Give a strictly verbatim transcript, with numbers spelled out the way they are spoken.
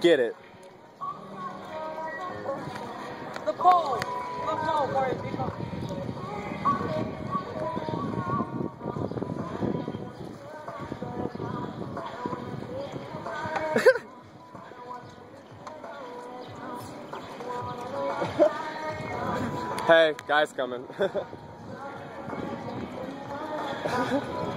Get it. The pole. The pole for it. Because Hey, guy's coming.